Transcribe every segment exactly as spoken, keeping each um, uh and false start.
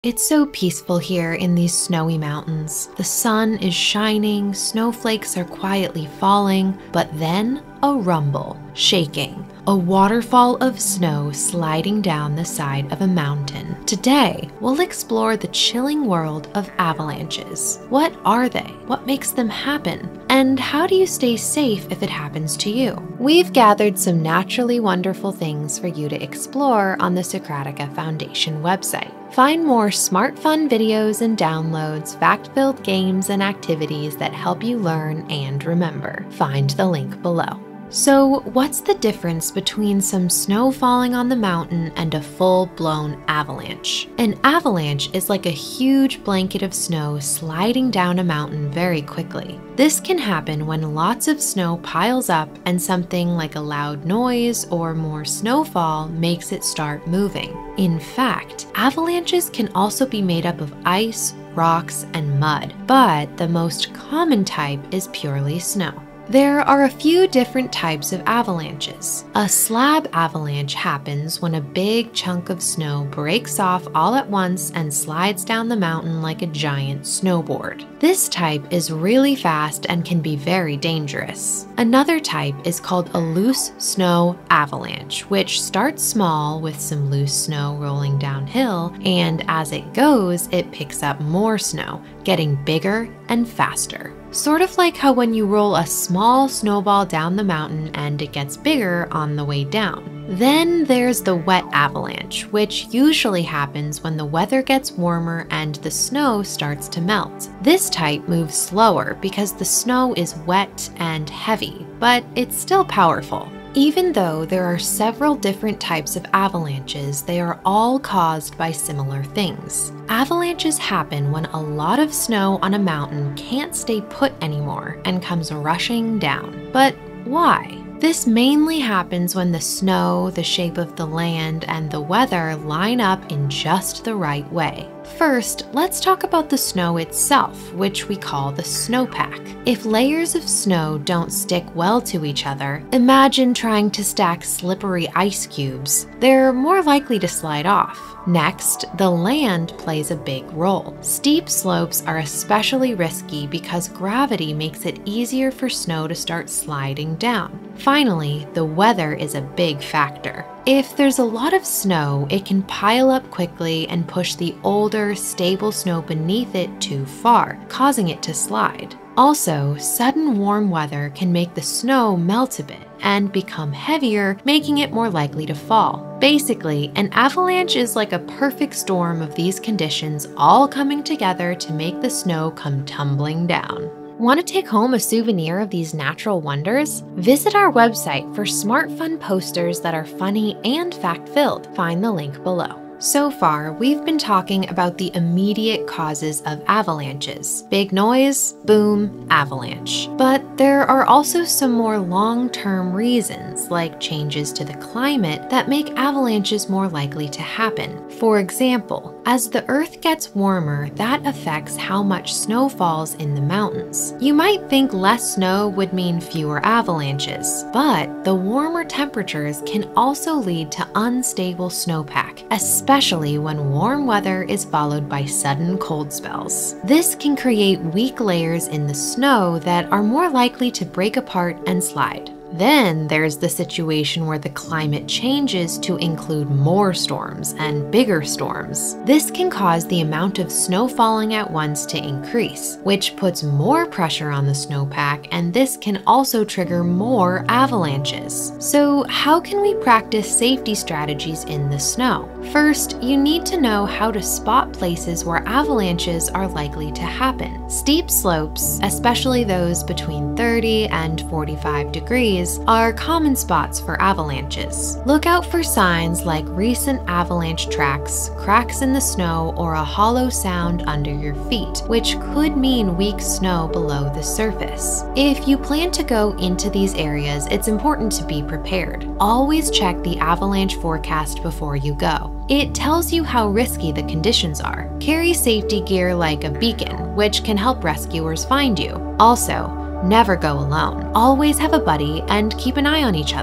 It's so peaceful here in these snowy mountains. The sun is shining, snowflakes are quietly falling, but then a rumble, shaking, a waterfall of snow sliding down the side of a mountain. Today, we'll explore the chilling world of avalanches. What are they? What makes them happen? And how do you stay safe if it happens to you? We've gathered some naturally wonderful things for you to explore on the Socratica Foundation website. Find more smart fun videos and downloads, fact-filled games and activities that help you learn and remember. Find the link below. So what's the difference between some snow falling on the mountain and a full-blown avalanche? An avalanche is like a huge blanket of snow sliding down a mountain very quickly. This can happen when lots of snow piles up and something like a loud noise or more snowfall makes it start moving. In fact, avalanches can also be made up of ice, rocks, and mud, but the most common type is purely snow. There are a few different types of avalanches. A slab avalanche happens when a big chunk of snow breaks off all at once and slides down the mountain like a giant snowboard. This type is really fast and can be very dangerous. Another type is called a loose snow avalanche, which starts small with some loose snow rolling downhill, and as it goes, it picks up more snow, getting bigger and faster. Sort of like how when you roll a small snowball down the mountain and it gets bigger on the way down. Then there's the wet avalanche, which usually happens when the weather gets warmer and the snow starts to melt. This type moves slower because the snow is wet and heavy, but it's still powerful. Even though there are several different types of avalanches, they are all caused by similar things. Avalanches happen when a lot of snow on a mountain can't stay put anymore and comes rushing down. But why? This mainly happens when the snow, the shape of the land, and the weather line up in just the right way. First, let's talk about the snow itself, which we call the snowpack. If layers of snow don't stick well to each other, imagine trying to stack slippery ice cubes. They're more likely to slide off. Next, the land plays a big role. Steep slopes are especially risky because gravity makes it easier for snow to start sliding down. Finally, the weather is a big factor. If there's a lot of snow, it can pile up quickly and push the older, stable snow beneath it too far, causing it to slide. Also, sudden warm weather can make the snow melt a bit and become heavier, making it more likely to fall. Basically, an avalanche is like a perfect storm of these conditions all coming together to make the snow come tumbling down. Want to take home a souvenir of these natural wonders? Visit our website for smart fun posters that are funny and fact-filled. Find the link below. So far, we've been talking about the immediate causes of avalanches. Big noise, boom, avalanche. But there are also some more long-term reasons, like changes to the climate, that make avalanches more likely to happen. For example, as the Earth gets warmer, that affects how much snow falls in the mountains. You might think less snow would mean fewer avalanches, but the warmer temperatures can also lead to unstable snowpack, especially especially when warm weather is followed by sudden cold spells. This can create weak layers in the snow that are more likely to break apart and slide. Then there's the situation where the climate changes to include more storms and bigger storms. This can cause the amount of snow falling at once to increase, which puts more pressure on the snowpack, and this can also trigger more avalanches. So how can we practice safety strategies in the snow? First, you need to know how to spot places where avalanches are likely to happen. Steep slopes, especially those between thirty and forty-five degrees, are common spots for avalanches. Look out for signs like recent avalanche tracks, cracks in the snow, or a hollow sound under your feet, which could mean weak snow below the surface. If you plan to go into these areas, it's important to be prepared. Always check the avalanche forecast before you go. It tells you how risky the conditions are. Carry safety gear like a beacon, which can help rescuers find you. Also, never go alone. Always have a buddy and keep an eye on each other.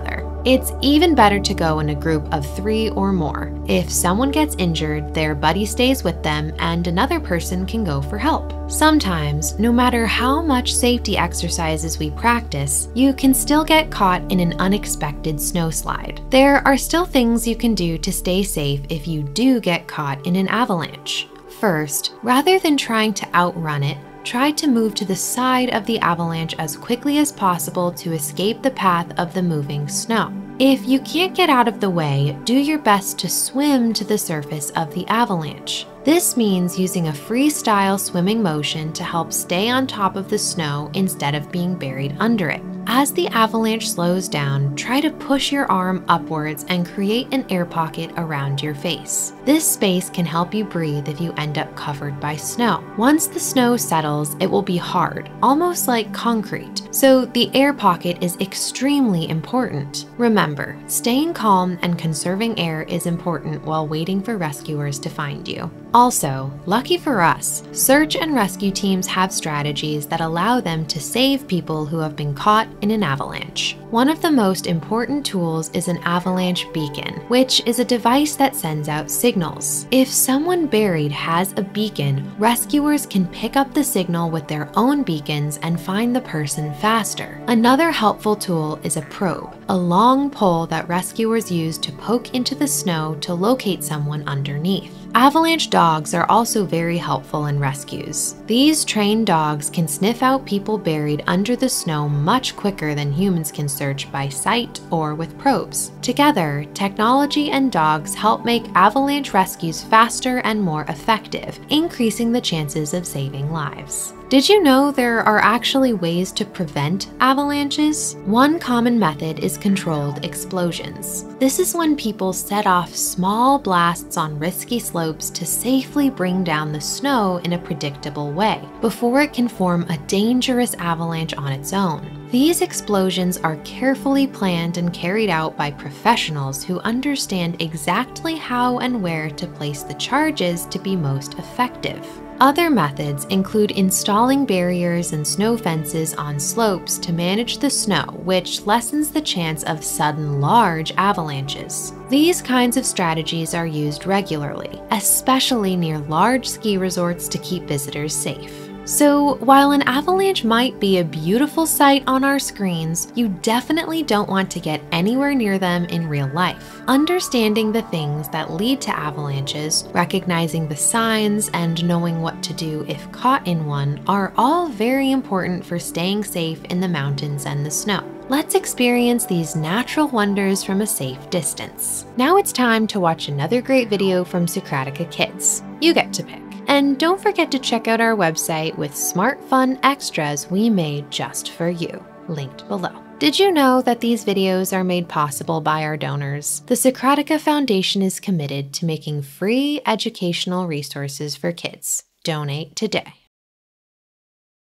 It's even better to go in a group of three or more. If someone gets injured, their buddy stays with them and another person can go for help. Sometimes, no matter how much safety exercises we practice, you can still get caught in an unexpected snowslide. There are still things you can do to stay safe if you do get caught in an avalanche. First, rather than trying to outrun it, try to move to the side of the avalanche as quickly as possible to escape the path of the moving snow. If you can't get out of the way, do your best to swim to the surface of the avalanche. This means using a freestyle swimming motion to help stay on top of the snow instead of being buried under it. As the avalanche slows down, try to push your arm upwards and create an air pocket around your face. This space can help you breathe if you end up covered by snow. Once the snow settles, it will be hard, almost like concrete, so the air pocket is extremely important. Remember, staying calm and conserving air is important while waiting for rescuers to find you. Also, lucky for us, search and rescue teams have strategies that allow them to save people who have been caught in an avalanche. One of the most important tools is an avalanche beacon, which is a device that sends out signals. If someone buried has a beacon, rescuers can pick up the signal with their own beacons and find the person faster. Another helpful tool is a probe, a long pole that rescuers use to poke into the snow to locate someone underneath. Avalanche dogs are also very helpful in rescues. These trained dogs can sniff out people buried under the snow much quicker than humans can search by sight or with probes. Together, technology and dogs help make avalanche rescues faster and more effective, increasing the chances of saving lives. Did you know there are actually ways to prevent avalanches? One common method is controlled explosions. This is when people set off small blasts on risky slopes to safely bring down the snow in a predictable way, before it can form a dangerous avalanche on its own. These explosions are carefully planned and carried out by professionals who understand exactly how and where to place the charges to be most effective. Other methods include installing barriers and snow fences on slopes to manage the snow, which lessens the chance of sudden large avalanches. These kinds of strategies are used regularly, especially near large ski resorts to keep visitors safe. So, while an avalanche might be a beautiful sight on our screens, you definitely don't want to get anywhere near them in real life. Understanding the things that lead to avalanches, recognizing the signs, and knowing what to do if caught in one are all very important for staying safe in the mountains and the snow. Let's experience these natural wonders from a safe distance. Now it's time to watch another great video from Socratica Kids. You get to pick. And don't forget to check out our website with smart fun extras we made just for you, linked below. Did you know that these videos are made possible by our donors? The Socratica Foundation is committed to making free educational resources for kids. Donate today.